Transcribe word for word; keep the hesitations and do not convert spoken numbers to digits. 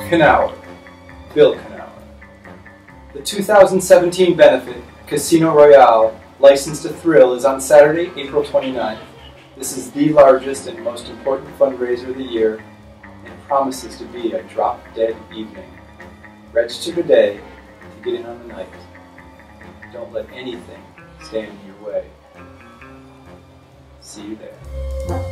Knauer, Bill Knauer. The two thousand seventeen benefit, Casino Royale, License to Thrill, is on Saturday, April twenty-ninth. This is the largest and most important fundraiser of the year, and promises to be a drop-dead evening. Register today to get in on the night. Don't let anything stand in your way. See you there.